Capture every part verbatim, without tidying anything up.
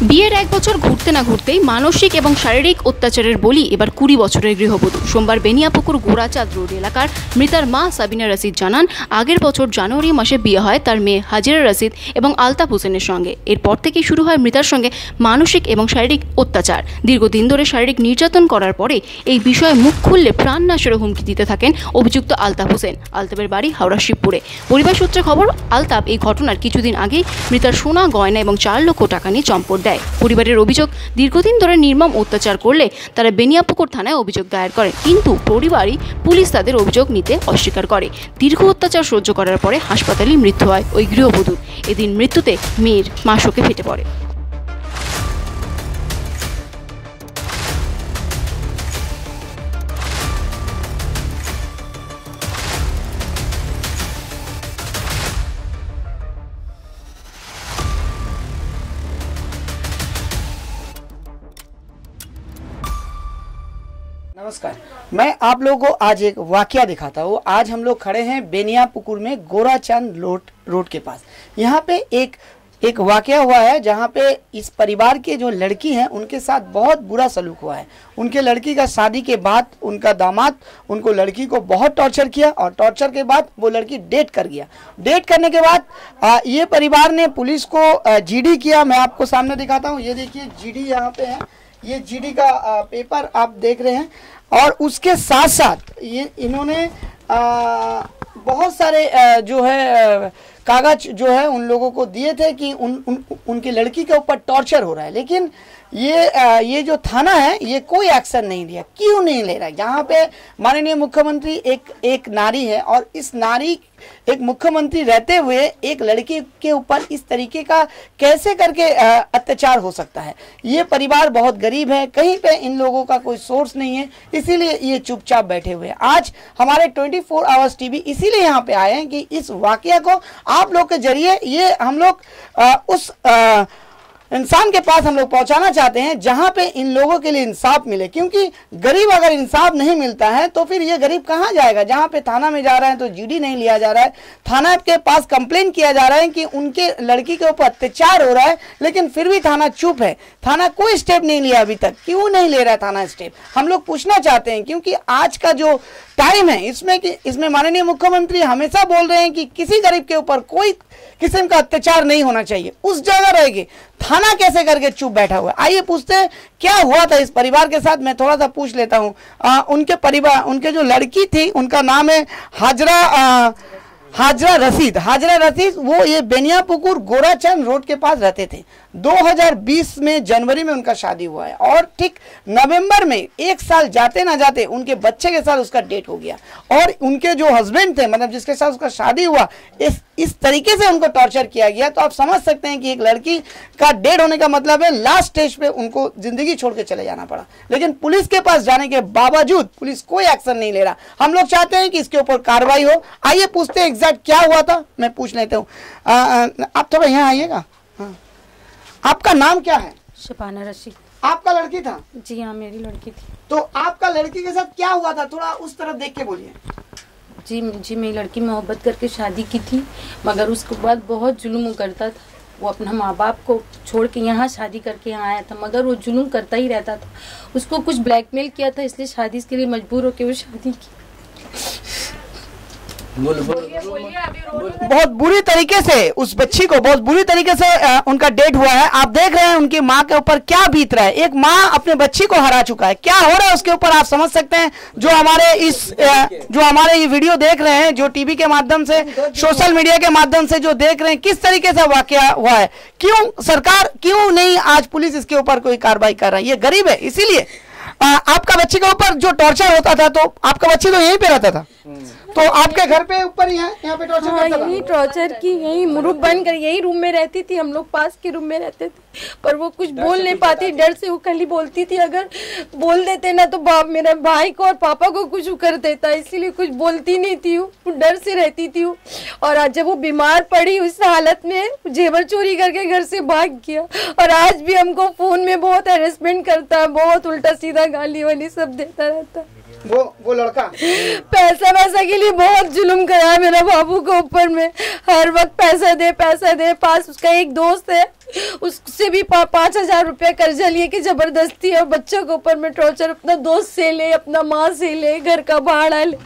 বিয়ের এক বছর ঘুরতে না ঘুরতেই মানসিক এবং শারীরিক অত্যাচারের বলি এবার কুড়ি বছরের গৃহবধূ। সোমবার বেনিয়াপুকুর গোড়াচাঁদ রোড এলাকার মৃতার মা সাবিনা রশিদ জানান, আগের বছর জানুয়ারি মাসে বিয়ে হয় তার মেয়ে হাজিরা রশিদ এবং আলতাফ হোসেনের সঙ্গে। এরপর থেকেই শুরু হয় মৃতার সঙ্গে মানসিক এবং শারীরিক অত্যাচার। দীর্ঘদিন ধরে শারীরিক নির্যাতন করার পরে এই বিষয়ে মুখ খুললে প্রাণনাশের হুমকি দিতে থাকেন অভিযুক্ত আলতাফ হোসেন। আলতাফের বাড়ি হাওড়া শিবপুরে। পরিবার সূত্রে খবর, আলতাফ এই ঘটনার কিছুদিন আগেই মৃতার সোনা গয়না এবং চার লক্ষ টাকা নিয়ে চম্পট দেয়। পরিবারের অভিযোগ, দীর্ঘদিন ধরে নির্মম অত্যাচার করলে তারা বেনিয়াপুকুর থানায় অভিযোগ দায়ের করে, কিন্তু পরিবারই পুলিশ তাদের অভিযোগ নিতে অস্বীকার করে। দীর্ঘ অত্যাচার সহ্য করার পরে হাসপাতালে মৃত্যু হয় ওই গৃহবধূর। এদিন মৃত্যুতে মেয়ের মা শোকে ফেটে পড়ে। नमस्कार, मैं आप लोगों को आज एक वाकया दिखाता हूँ। आज हम लोग खड़े हैं बेनियापुकुर में गोराचांद रोड रोड के पास। यहाँ पे एक एक वाकया हुआ है जहाँ पे इस परिवार के जो लड़की हैं उनके साथ बहुत बुरा सलूक हुआ है। उनके लड़की का शादी के बाद उनका दामाद उनको लड़की को बहुत टॉर्चर किया और टॉर्चर के बाद वो लड़की डेट कर गया। डेट करने के बाद आ, ये परिवार ने पुलिस को जीडी किया। मैं आपको सामने दिखाता हूँ, ये देखिए जीडी यहाँ पे है। ये जीडी का आ, पेपर आप देख रहे हैं और उसके साथ साथ ये इन्होंने आ, बहुत सारे आ, जो है कागज जो है उन लोगों को दिए थे कि उन, उन उनकी लड़की के ऊपर टॉर्चर हो रहा है, लेकिन ये आ, ये जो थाना है ये कोई एक्शन नहीं लिया। क्यों नहीं ले रहा है? यहाँ पे माननीय मुख्यमंत्री एक एक नारी है और इस नारी एक मुख्यमंत्री रहते हुए एक लड़की के ऊपर इस तरीके का कैसे करके अत्याचार हो सकता है? ये परिवार बहुत गरीब है, कहीं पे इन लोगों का कोई सोर्स नहीं है, इसीलिए ये चुपचाप बैठे हुए हैं। आज हमारे ट्वेंटी फोर आवर्स टीवी इसीलिए यहाँ पे आए हैं कि इस वाकया को आप लोग के जरिए ये हम लोग उस आ, इंसान के पास हम लोग पहुंचाना चाहते हैं जहां पे इन लोगों के लिए इंसाफ मिले, क्योंकि गरीब अगर इंसाफ नहीं मिलता है तो फिर ये गरीब कहां जाएगा? जहां पे थाना में जा रहा है तो जीडी नहीं लिया जा रहा है, थाना के पास कंप्लेन किया जा रहा है कि उनके लड़की के ऊपर अत्याचार हो रहा है, लेकिन फिर भी थाना चुप है। थाना कोई स्टेप नहीं लिया अभी तक। क्यों नहीं ले रहा है थाना स्टेप? हम लोग पूछना चाहते हैं, क्योंकि आज का जो टाइम है इसमें कि इसमें माननीय मुख्यमंत्री हमेशा बोल रहे हैं कि किसी गरीब के ऊपर कोई किस्म का अत्याचार नहीं होना चाहिए। उस जगह रहेगी, थाना कैसे करके चुप बैठा हुआ है? आइए पूछते हैं क्या हुआ था इस परिवार के साथ। मैं थोड़ा सा पूछ लेता हूँ। उनके परिवार उनके जो लड़की थी उनका नाम है हाजरा आ, हाजरा रशीद। हाजरा रशीद वो ये बेनियापुकुर गोराचांद रोड के पास रहते थे। दो हज़ार बीस में जनवरी में उनका शादी हुआ है और ठीक नवंबर में एक साल जाते ना जाते उनके बच्चे के साथ उसका डेट हो गया। और उनके जो हस्बैंड थे, मतलब जिसके साथ उसका शादी हुआ, इस इस तरीके से उनको टॉर्चर किया गया। तो आप समझ सकते हैं कि एक लड़की का डेट होने का मतलब है लास्ट स्टेज पे उनको जिंदगी छोड़ के चले जाना पड़ा। लेकिन पुलिस के पास जाने के बावजूद पुलिस कोई एक्शन नहीं ले रहा। हम लोग चाहते हैं कि इसके ऊपर कार्रवाई हो। आइए पूछते हैं एग्जैक्ट क्या हुआ था। मैं पूछ लेता हूँ, आप थोड़ा यहाँ आइएगा। हाँ, आपका नाम क्या है? शबाना रशीद। आपका लड़की था? जी हाँ, मेरी लड़की थी। तो आपका लड़की के साथ क्या हुआ था? थोड़ा उस तरफ देख के बोलिए। जी जी मेरी लड़की मोहब्बत करके शादी की थी, मगर उसके बाद बहुत जुल्म करता था। वो अपना माँ बाप को छोड़ के यहाँ शादी करके यहाँ आया था, मगर वो जुल्म करता ही रहता था। उसको कुछ ब्लैकमेल किया था, इसलिए शादी के लिए मजबूर होकर वो शादी की। बहुत बुरी तरीके से उस बच्ची को बहुत बुरी तरीके से आ, उनका डेट हुआ है। आप देख रहे हैं उनकी माँ के ऊपर क्या बीत रहा है। एक माँ अपने बच्ची को हरा चुका है, क्या हो रहा है उसके ऊपर आप समझ सकते हैं। जो हमारे इस आ, जो हमारे ये वीडियो देख रहे हैं, जो टीवी के माध्यम से, सोशल मीडिया के माध्यम से जो देख रहे हैं, किस तरीके से वाकया हुआ है। क्यों सरकार, क्यों नहीं आज पुलिस इसके ऊपर कोई कार्रवाई कर रहा है? ये गरीब है, इसीलिए आपका बच्ची के ऊपर जो टॉर्चर होता था, तो आपका बच्ची तो यहीं पे रहता था, तो आपके घर पे ऊपर ही है, यहाँ पे टॉर्चर हाँ, करता था? यही टॉर्चर की, यही रूम बंद कर यही रूम में रहती थी। हम लोग पास के रूम में रहते थे, पर वो कुछ बोल नहीं पाती। डर से वो खाली बोलती थी, अगर बोल देते ना तो बाप मेरा भाई को और पापा को कुछ कर देता, इसीलिए कुछ बोलती नहीं थी। वो डर से रहती थी। और आज जब वो बीमार पड़ी उस हालत में जेवर चोरी करके घर से भाग गया। और आज भी हमको फोन में बहुत हेरेसमेंट करता है, बहुत उल्टा सीधा गाली वाली सब देता रहता है। वो वो लड़का पैसा पैसा के लिए बहुत जुल्म करा है मेरा बाबू के ऊपर में। हर वक्त पैसा दे पैसा दे। पास उसका एक दोस्त है, उससे भी पा, पाँच हजार रुपया कर्जा लिए कि जबरदस्ती और बच्चों के ऊपर में टॉर्चर। अपना दोस्त से ले, अपना माँ से ले, घर का भाड़ा ले,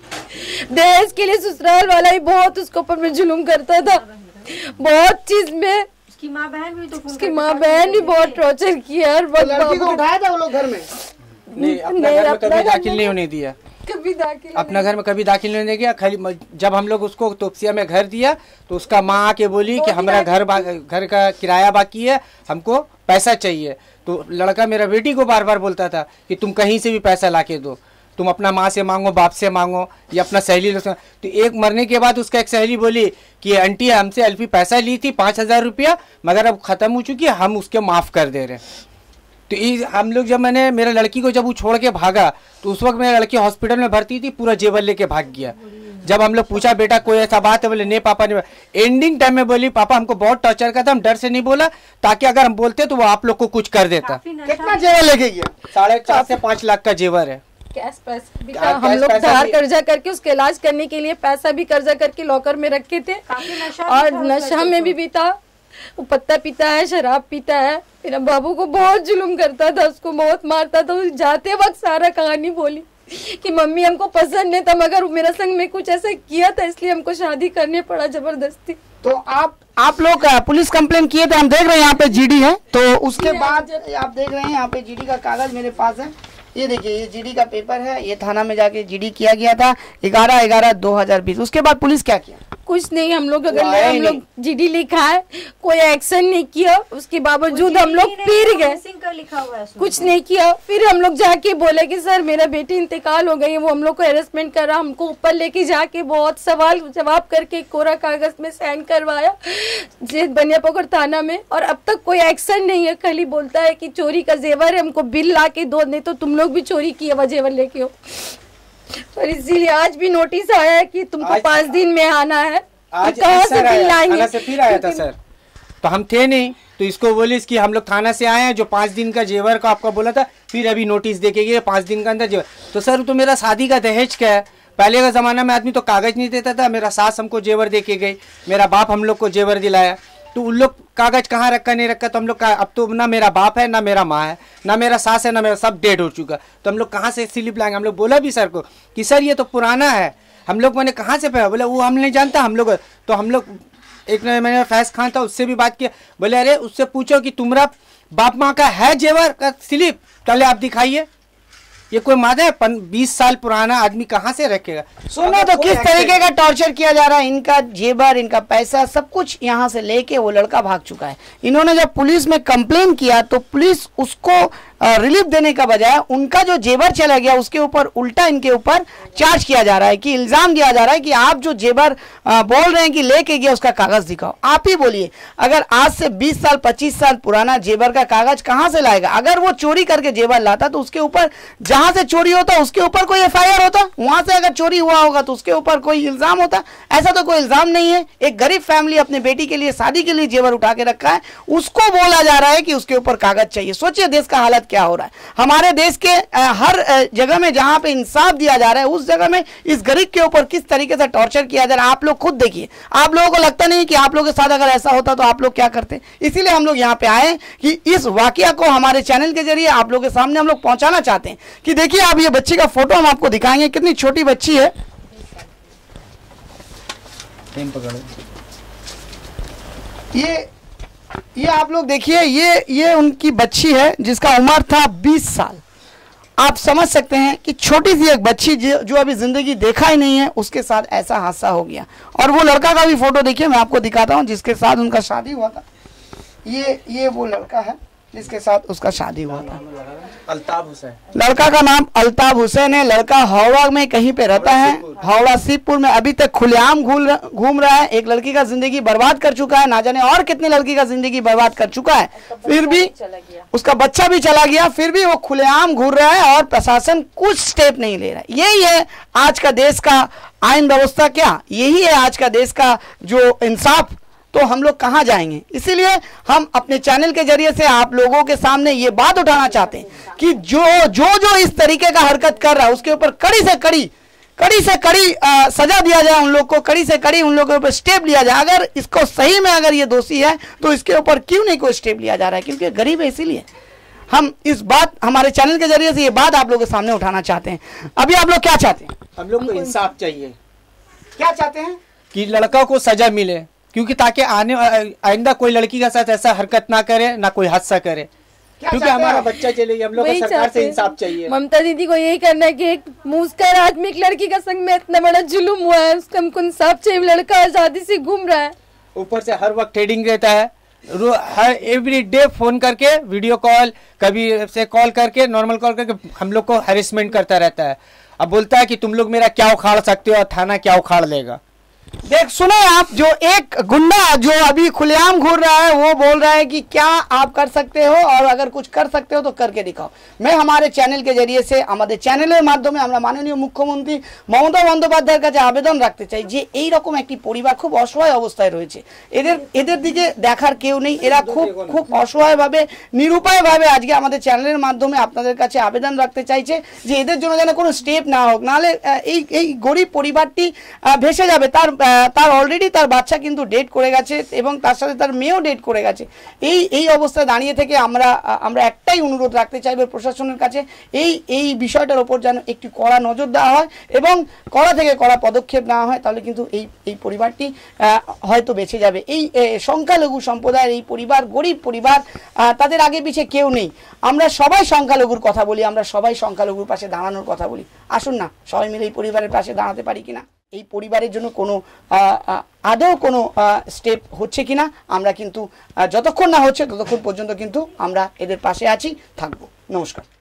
दहेज के लिए ससुराल वाला ही बहुत उसके ऊपर में जुल्म करता था। बहुत चीज में उसकी माँ बहन भी तो उसकी माँ बहन भी बहुत टॉर्चर किया। हर वक्त लड़की को उठाया था वो लोग घर में? नहीं, अपना घर में कभी दाखिल नहीं होने दिया। कभी दाखिल अपना घर में कभी दाखिल नहीं होने दिया। खाली जब हम लोग उसको तोपसिया में घर दिया तो उसका माँ आके बोली कि हमारा घर घर का किराया बाकी है, हमको पैसा चाहिए। तो लड़का मेरा बेटी को बार बार बोलता था कि तुम कहीं से भी पैसा लाके दो, तुम अपना माँ से मांगो, बाप से मांगो या अपना सहेली से। तो एक मरने के बाद उसका एक सहेली बोली कि आंटी हमसे अल्फी पैसा ली थी पाँच हजार रुपया, मगर अब खत्म हो चुकी है, हम उसके माफ़ कर दे रहे हैं। तो ये हम लोग जब मैंने मेरे लड़की को जब वो छोड़ के भागा तो उस वक्त मेरा लड़की हॉस्पिटल में भर्ती थी, पूरा जेवर लेके भाग गया। जब हम लोग पूछा बेटा कोई ऐसा बात है, बोले नहीं पापा नहीं। एंडिंग टाइम में बोली पापा हमको बहुत टॉर्चर करता, हम डर से नहीं बोला ताकि अगर हम बोलते तो वो आप लोग को कुछ कर देता। कितना जेवर लेके गया? साढ़े चार से पाँच लाख का जेवर है। कैश पैसा भी था। हम लोग धार कर्जा करके उसके इलाज करने के लिए पैसा भी कर्जा करके लॉकर में रखे थे। और नशा में भी भी था। वो पत्ता पीता है, शराब पीता है। मेरा बाबू को बहुत जुल्म करता था, उसको बहुत मारता था। वो जाते वक्त सारा कहानी बोली कि मम्मी हमको पसंद नहीं था, मगर मेरा संग में कुछ ऐसा किया था इसलिए हमको शादी करने पड़ा जबरदस्ती। तो आप आप लोग पुलिस कंप्लेन किए थे, हम देख रहे हैं यहाँ पे जीडी है। तो उसके बाद आप देख रहे हैं यहाँ पे जीडी का कागज मेरे पास है। ये देखिए ये जीडी का पेपर है, ये थाना में जाके जीडी किया गया था ग्यारह ग्यारह दो हजार बीस। उसके बाद पुलिस क्या किया? कुछ नहीं। हम लोग अगर हम लोग जीडी लिखा है, कोई एक्शन नहीं किया। उसके बावजूद हम लोग फिर गए, लिखा हुआ है कुछ नहीं किया। फिर हम लोग जाके बोले कि सर मेरा बेटी इंतकाल हो गई है। वो हम लोग को हेरेसमेंट कर रहा, हमको ऊपर लेके जाके बहुत सवाल जवाब करके कोरा कागज में साइन करवाया बनिया पोखर थाना में। और अब तक कोई एक्शन नहीं है। खाली बोलता है कि चोरी का जेवर है, हमको बिल ला के दो, नहीं तो तुम लोग भी चोरी किए हुआ जेवर लेके हो। और इसीलिए आज भी नोटिस आया है कि तुमको पाँच दिन में आना है। आज कहाँ से बिल लाएंगे? से फिर आया था सर, तो हम थे नहीं, तो इसको बोले कि हम लोग थाना से आए हैं, जो पाँच दिन का जेवर का आपका बोला था, फिर अभी नोटिस देके गए पाँच दिन का अंदर जेवर। तो सर तो मेरा शादी का दहेज का है। पहले का जमाना में आदमी तो कागज नहीं देता था। मेरा सास हमको जेवर दे के गई, मेरा बाप हम लोग को जेवर दिलाया। तो उन लोग कागज कहाँ रखा नहीं रखा, तो हम लोग अब तो ना मेरा बाप है, ना मेरा माँ है, ना मेरा सास है, ना मेरा, सब डेड हो चुका। तो हम लोग कहाँ से स्लिप लाएंगे? हम लोग बोला भी सर को कि सर ये तो पुराना है। हम लोग मैंने कहाँ से पाया? बोले वो हम नहीं जानता हम लोग। तो हम लोग एक मैंने फैज खान था, उससे भी बात किया। बोले अरे उससे पूछो कि तुम्हारा बाप माँ का है जेवर का स्लिप, पहले आप दिखाइए। ये कोई मादा है? बीस साल पुराना आदमी कहाँ से रखेगा? सुनो तो किस तरीके का टॉर्चर किया जा रहा है। इनका जेवर, इनका पैसा, सब कुछ यहाँ से लेके वो लड़का भाग चुका है। इन्होंने जब पुलिस में कंप्लेन किया तो पुलिस उसको रिलीफ देने का बजाय उनका जो जेवर चला गया उसके ऊपर उल्टा इनके ऊपर चार्ज किया जा रहा है, कि इल्जाम दिया जा रहा है कि आप जो जेवर आ, बोल रहे हैं कि लेके गया उसका कागज दिखाओ। आप ही बोलिए, अगर आज से बीस साल पच्चीस साल पुराना जेवर का कागज कहाँ से लाएगा? अगर वो चोरी करके जेवर लाता तो उसके ऊपर, जहां से चोरी होता उसके ऊपर कोई एफ आई आर होता, वहां से अगर चोरी हुआ होगा तो उसके ऊपर कोई इल्जाम होता। ऐसा तो कोई इल्जाम नहीं है। एक गरीब फैमिली अपने बेटी के लिए शादी के लिए जेवर उठा के रखा है, उसको बोला जा रहा है कि उसके ऊपर कागज चाहिए। सोचिए देश का हालत क्या हो रहा है। हमारे देश के आ, हर जगह में जहां पे इंसाफ दिया जा रहा है, उस जगह में इस गरीब के ऊपर किस तरीके से टॉर्चर किया जा रहा है आप लोग खुद देखिए। आप लोगों को लगता नहीं कि आप लोगों के साथ अगर ऐसा होता तो आप लोग क्या करते? इसीलिए हम लोग यहाँ पे आए कि इस वाकया को हमारे चैनल के जरिए आप लोगों के सामने हम लोग पहुंचाना चाहते हैं। कि देखिए आप ये बच्ची का फोटो हम आपको दिखाएंगे, कितनी छोटी बच्ची है। ये ये आप लोग देखिए, ये ये उनकी बच्ची है जिसका उम्र था बीस साल। आप समझ सकते हैं कि छोटी सी एक बच्ची जो अभी जिंदगी देखा ही नहीं है, उसके साथ ऐसा हादसा हो गया। और वो लड़का का भी फोटो देखिए, मैं आपको दिखाता हूं जिसके साथ उनका शादी हुआ था। ये ये वो लड़का है जिसके साथ उसका शादी हुआ था, अल्ताफ हुसैन। लड़का का नाम अल्ताफ हुसैन है। लड़का हावड़ा में कहीं पे रहता है, हावड़ा शिवपुर में। अभी तक खुलेआम घूम रहा है। एक लड़की का जिंदगी बर्बाद कर चुका है, ना जाने और कितने लड़की का जिंदगी बर्बाद कर चुका है। फिर भी उसका बच्चा भी चला गया, फिर भी वो खुलेआम घूम रहा है और प्रशासन कुछ स्टेप नहीं ले रहा है। यही है आज का देश का आईन व्यवस्था। क्या यही है आज का देश का जो इंसाफ तो हम लोग कहाँ जाएंगे। इसीलिए हम अपने चैनल के जरिए से आप लोगों के सामने ये बात उठाना चाहते हैं कि जो जो जो इस तरीके का हरकत कर रहा है उसके ऊपर कड़ी से कड़ी कड़ी से कड़ी आ, सजा दिया जाए, उन लोग को कड़ी से कड़ी उन लोगों के ऊपर स्टेप लिया जाए। अगर इसको सही में अगर ये दोषी है तो इसके ऊपर क्यों नहीं कोई स्टेप लिया जा रहा है, क्योंकि गरीब है। इसीलिए हम इस बात हमारे चैनल के जरिए से ये बात आप लोगों के सामने उठाना चाहते हैं। अभी आप लोग क्या चाहते हैं? हम लोग को इंसाफ चाहिए। क्या चाहते हैं? कि लड़का को सजा मिले, क्योंकि ताकि आने आइंदा कोई लड़की के साथ ऐसा हरकत ना करे, ना कोई हादसा करे, क्योंकि हमारा बच्चा चले। हम लोग को सरकार से इंसाफ चाहिए। ममता दीदी को यही करना है कि एक मुस्कर आदमी एक लड़की का संग में इतना बड़ा जुलुम हुआ है, उसका हमको इंसाफ चाहिए। लड़का आजादी से घूम रहा है, ऊपर से हर वक्त ट्रेडिंग रहता है, हर एवरी डे फोन करके, वीडियो कॉल, कभी से कॉल करके, नॉर्मल कॉल करके हम लोग को हैरेसमेंट करता रहता है। अब बोलता है कि तुम लोग मेरा क्या उखाड़ सकते हो और थाना क्या उखाड़ लेगा। देख सुने आप, जो एक गुंडा जो अभी खुलेआम घूर रहा है वो बोल रहा है कि क्या आप कर सकते हो और अगर कुछ कर सकते हो तो करके दिखाओ। मैं हमारे চ্যানেল के जरिए से আমাদের চ্যানেলের মাধ্যমে আমরা মাননীয় মুখ্যমন্ত্রী মমতা বন্দ্যোপাধ্যায়ের কাছে আবেদন রাখতে চাই যে এই রকম একটি পরিবার খুব অসহায় অবস্থায় রয়েছে, এদের এদের দিকে দেখার কেউ নেই। এরা খুব খুব অসহায়ভাবে নিরুপায়ভাবে আজকে আমাদের চ্যানেলের মাধ্যমে আপনাদের কাছে আবেদন রাখতে চাইছে যে এদের জন্য যেন কোনো স্টেপ না হোক, নাহলে এই এই গরিব পরিবারটি ভেসে যাবে। তার তার অলরেডি তার বাচ্চা কিন্তু ডেট করে গেছে এবং তার সাথে তার মেয়েও ডেট করে গেছে। এই এই অবস্থায় দাঁড়িয়ে থেকে আমরা আমরা একটাই অনুরোধ রাখতে চাইবো প্রশাসনের কাছে, এই এই বিষয়টার উপর যেন একটু কড়া নজর দেওয়া হয় এবং কড়া থেকে কড়া পদক্ষেপ নেওয়া হয়, তাহলে কিন্তু এই এই পরিবারটি হয়তো বেঁচে যাবে। এই সংখ্যালঘু সম্প্রদায়ের এই পরিবার, গরিব পরিবার, তাদের আগে পিছে কেউ নেই। আমরা সবাই সংখ্যালঘুর কথা বলি, আমরা সবাই সংখ্যালঘুর পাশে দাঁড়ানোর কথা বলি। আসুন না সবাই মিলে এই পরিবারের পাশে দাঁড়াতে পারি কিনা, এই পরিবারের জন্য কোনো আদৌ কোনো স্টেপ হচ্ছে কিনা আমরা কিন্তু যতক্ষণ না হচ্ছে ততক্ষণ পর্যন্ত কিন্তু আমরা এদের পাশে আছি, থাকবো। নমস্কার।